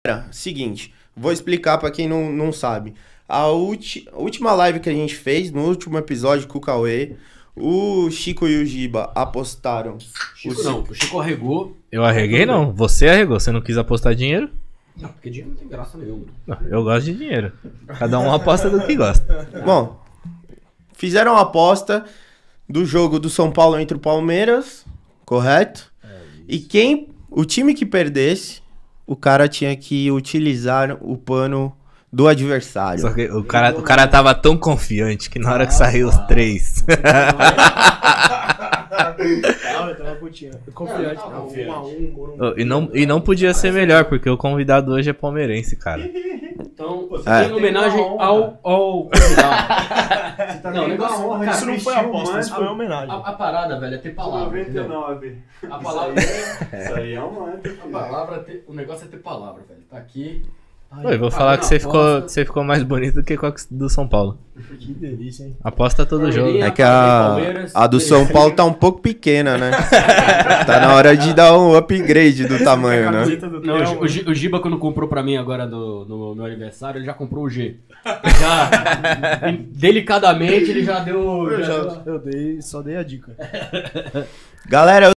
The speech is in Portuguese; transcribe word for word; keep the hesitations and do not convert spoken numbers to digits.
Seguinte, vou explicar pra quem não, não sabe. A ulti, última live que a gente fez, no último episódio com o Cauê, o Chico e o Giba apostaram. Chico o não, o Chico arregou. Eu arreguei não, você arregou, você não quis apostar dinheiro? Não, porque dinheiro não tem graça nenhuma. Não, eu gosto de dinheiro. Cada um aposta do que gosta. Bom, fizeram a aposta do jogo do São Paulo entre o Palmeiras, correto? É, e quem, o time que perdesse, o cara tinha que utilizar o pano do adversário. Só que o cara, o cara tava tão confiante que na hora que saiu os três... Não, eu tava putinho. Confiante. Não, não, um a um, um, e, não, e não podia ser melhor, porque o convidado hoje é palmeirense, cara. Então, você é. Em homenagem ao, ao convidado. Tá não, negócio, honra, cara, isso não foi aposta, isso foi uma homenagem. A, a parada, velho, é ter palavra. noventa e nove. A palavra Isso aí é um mantra. A palavra é ter, o negócio é ter palavra, velho. Tá aqui. Oi, eu vou falar que você ficou, você ficou mais bonito do que com a do São Paulo. Que delícia, hein? Aposta todo jogo. É que a, a do São Paulo tá um pouco pequena, né? Tá na hora de dar um upgrade do tamanho, né? Não, o, o Giba, quando comprou pra mim agora do, no meu aniversário, ele já comprou o G. Já, delicadamente, ele já deu... Eu, já já, deu... eu dei, só dei a dica. Galera,